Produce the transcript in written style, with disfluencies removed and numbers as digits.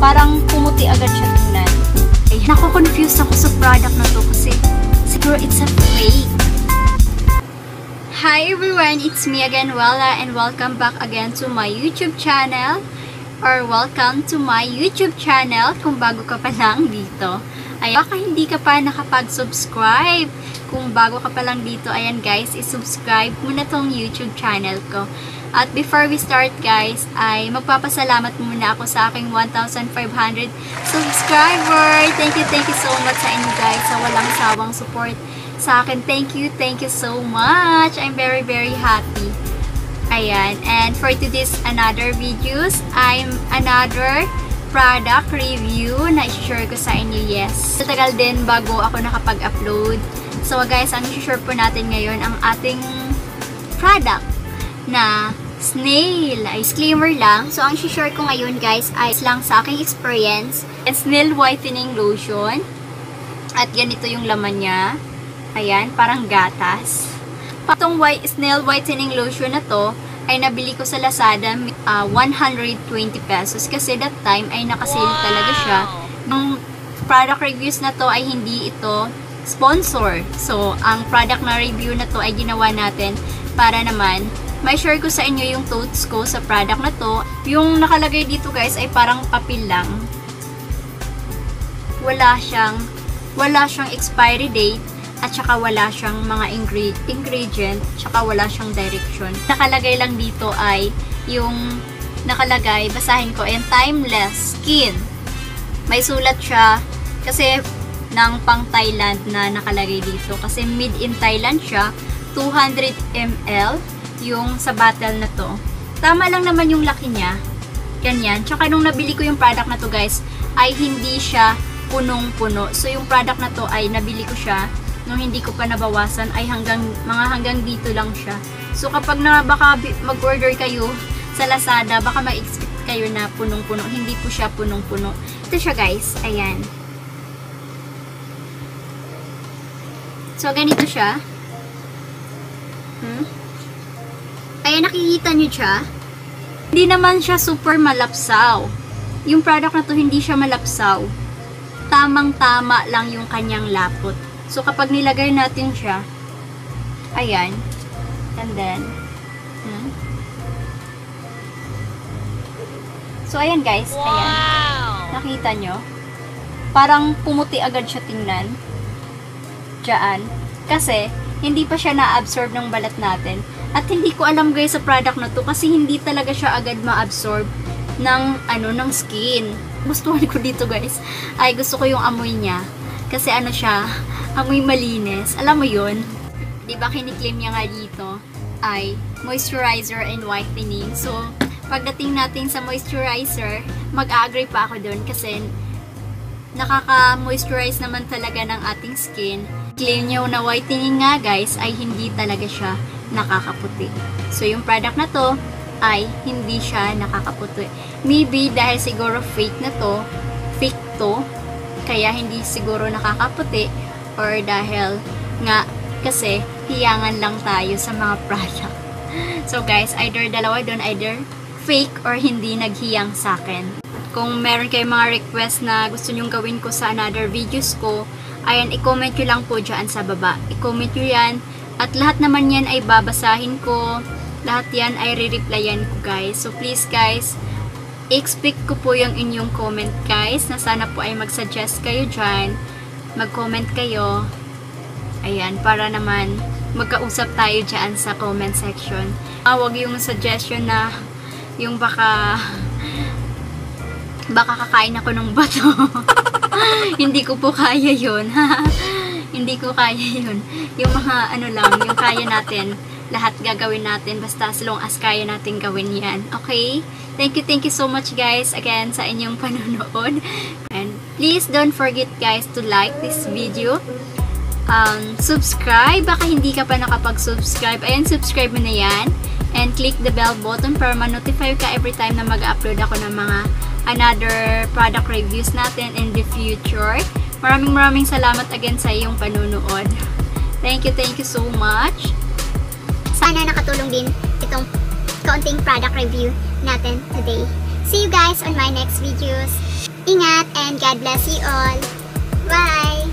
Parang pumuti agad siya tingnan. Nako-confuse ako sa product na to kasi siguro it's a fake. Hi everyone, it's me again, Wella, and welcome back again to my YouTube channel. Or welcome to my YouTube channel kung bago ka pa lang dito. Ay, baka hindi ka pa nakapag-subscribe. Kung bago ka pa lang dito, ayan guys, i-subscribe mo na tong YouTube channel ko. At before we start guys, ay magpapasalamat muna ako sa aking 1,500 subscriber. Thank you so much sa inyo guys sa walang sawang support sa akin. Thank you so much. I'm very happy. Ayan, and for today's another videos, I'm another product review na i-share ko sa inyo, yes. Matagal din bago ako nakapag-upload. So guys, ang i-share po natin ngayon ang ating product na snail. Ay, disclaimer lang. So ang i-share ko ngayon guys ay lang sa aking experience. And snail whitening lotion. At ganito yung laman niya. Ayan, parang gatas. Itong snail whitening lotion na to ay nabili ko sa Lazada 120 pesos kasi that time ay nakasale talaga siya. Yung product reviews na to ay hindi ito sponsor. So, ang product na review na to ay ginawa natin para naman may share ko sa inyo yung thoughts ko sa product na to. Yung nakalagay dito guys ay parang papel lang. Wala siyang expiry date. At saka wala siyang mga ingredient, saka wala siyang direction. Nakalagay lang dito ay yung nakalagay, basahin ko, and timeless skin. May sulat siya kasi ng pang Thailand na nakalagay dito. Kasi made in Thailand siya, 200 ml yung sa bottle na to. Tama lang naman yung laki niya. Ganyan. Tsaka nung nabili ko yung product na to guys, ay hindi siya punong-puno. So yung product na to ay nabili ko siya nung hindi ko pa nabawasan ay hanggang dito lang siya. So kapag baka mag-order kayo sa Lazada, baka ma-expect kayo na punong-puno. Hindi po siya punong-puno. Ito siya guys. Ayan. So ganito siya. Ayan, nakikita nyo siya. Hindi naman siya super malapsaw. Yung product na to hindi siya malapsaw. Tamang-tama lang yung kanyang lapot. So, kapag nilagay natin siya, ayan, and then, so, ayan guys, ayan, nakita nyo, parang pumuti agad siya tingnan, dyan, kasi, hindi pa siya na-absorb ng balat natin, at hindi ko alam guys sa product na to, kasi hindi talaga siya agad ma-absorb ng, ng skin. Gustuhan ko dito guys, ay gusto ko yung amoy niya, kasi siya, amoy malinis. Alam mo yun? Diba kiniklaim niya nga dito ay moisturizer and whitening. So, pagdating natin sa moisturizer, mag-a-agree pa ako dun kasi nakaka-moisturize naman talaga ng ating skin. Claim niyo na whitening nga guys ay hindi talaga siya nakakaputi. So, yung product na to ay hindi siya nakakaputi. Maybe dahil siguro fake to, kaya hindi siguro nakakaputi. Or dahil nga kasi hiyangan lang tayo sa mga product. So guys, either dalawa doon, either fake or hindi naghiyang sa akin. Kung meron kayong mga request na gusto nyong gawin ko sa another videos ko, ayan, i-comment nyo lang po dyan sa baba. I-comment nyo yan. At lahat naman yan ay babasahin ko. Lahat yan ay re-replyan ko guys. So please guys, expect ko po yung inyong comment guys, na sana po ay mag-suggest kayo dyan. Mag-comment kayo. Ayan, para naman magkausap tayo dyan sa comment section. Huwag yung suggestion na yung baka kakain ako ng bato. Hindi ko po kaya yun. Hindi ko kaya yun. Yung mga yung kaya natin, lahat gagawin natin basta as long as kaya natin gawin yan. Okay? Thank you so much guys again sa inyong panonood. And please don't forget guys to like this video. Subscribe. Baka hindi ka pa nakapag-subscribe. Ayan, subscribe mo na yan. And click the bell button para ma-notify ka every time na mag-upload ako ng mga another product reviews natin in the future. Maraming salamat again sa iyong panonood. Thank you so much. Sana nakatulong din itong kaunting product review natin today. See you guys on my next videos. Ingat and God bless you all. Bye!